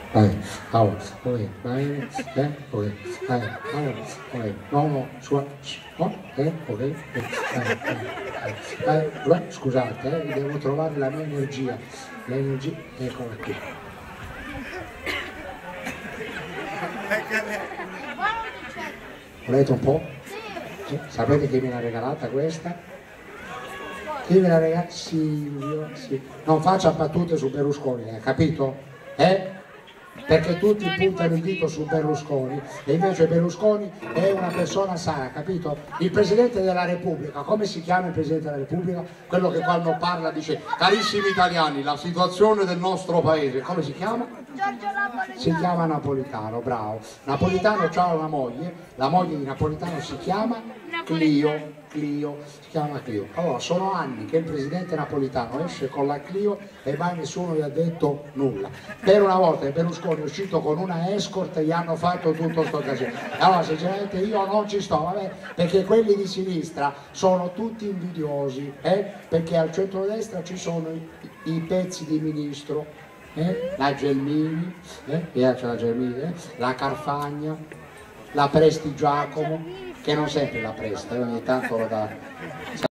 Scusate, devo trovare la mia energia, eccola qui. Volete un po'? Sapete chi me l'ha regalata questa? Chi me l'ha regalata? Silvio, sì. Non faccia battute su Berlusconi, capito? Perché tutti puntano il dito su Berlusconi e invece Berlusconi è una persona sana, capito? Il Presidente della Repubblica, come si chiama il Presidente della Repubblica? Quello che quando parla dice: carissimi italiani, la situazione del nostro paese, come si chiama? Si chiama Napolitano, bravo. Napolitano ha una moglie, la moglie di Napolitano si chiama Clio, si chiama Clio. Allora, sono anni che il presidente Napolitano esce con la Clio e mai nessuno gli ha detto nulla. Per una volta che Berlusconi è uscito con una escort e gli hanno fatto tutto sto casino. Allora, sinceramente io non ci sto, vabbè, perché quelli di sinistra sono tutti invidiosi, perché al centrodestra ci sono i pezzi di ministro, la Gelmini, la Carfagna, la Prestigiacomo, che non sempre la presta, ogni tanto lo dà.